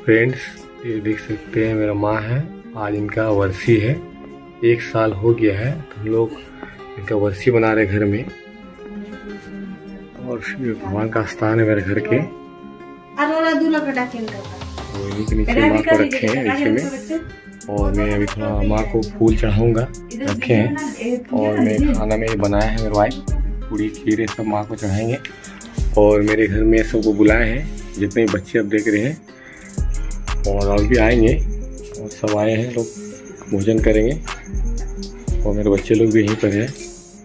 Friends, ये देख सकते हैं मेरा माँ है। आज इनका वर्षी है, 1 साल हो गया है। तो हम लोग इनका वर्षी बना रहे घर में। और भगवान का स्थान है मेरे घर के, तो इन्हीं के नीचे माँ को रखे हैं नीचे में। और मैं अभी थोड़ा माँ को फूल चढ़ाऊंगा, रखे हैं। और मैं खाना में बनाया है मेरे वाइफ, पूरी खीर सब माँ को चढ़ाएंगे। और मेरे घर में सबको बुलाए हैं, जितने बच्चे अब देख रहे हैं और भी आएंगे। और सब आए हैं, लोग भोजन करेंगे। और मेरे बच्चे लोग भी यहीं पर हैं।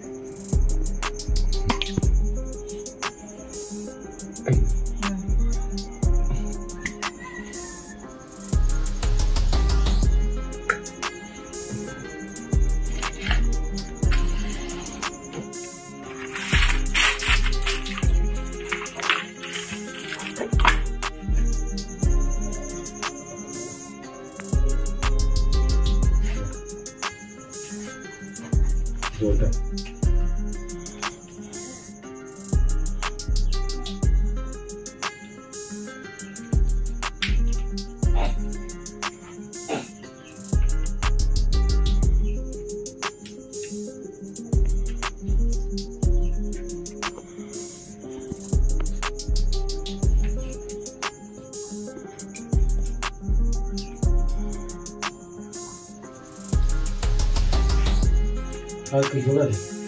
कुछ बोला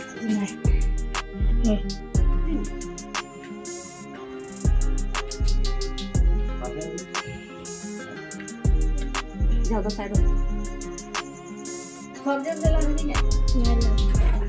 ज्यादा साइड सब जन देला नहीं है।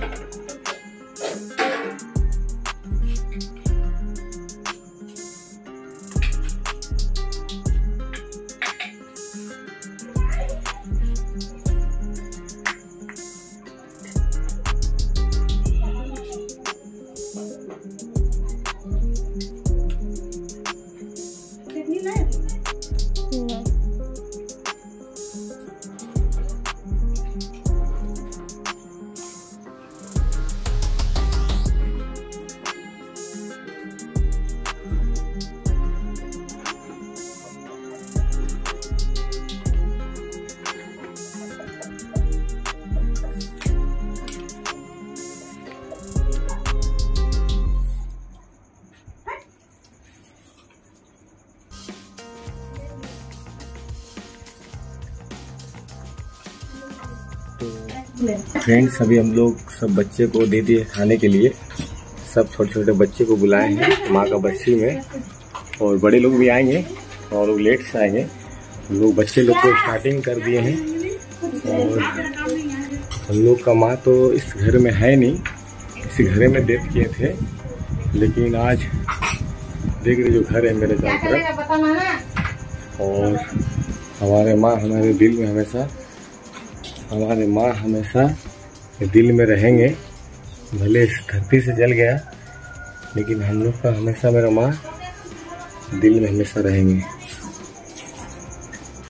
फ्रेंड्स, अभी हम लोग सब बच्चे को दे दिए खाने के लिए। सब छोटे छोटे बच्चे को बुलाए हैं माँ का बच्ची में। और बड़े लोग भी आएंगे और लोग लेट से आएंगे। हम लोग बच्चे लोग को स्टार्टिंग कर दिए हैं। और हम लोग का माँ तो इस घर में है नहीं, इसी घर में डेथ किए थे। लेकिन आज देख रहे जो घर है मेरे चारों तरफ। और हमारे माँ हमारे दिल में हमेशा, हमारे माँ हमेशा दिल में रहेंगे। भले इस धरती से जल गया, लेकिन हम लोग का हमेशा मेरा माँ दिल में हमेशा रहेंगे।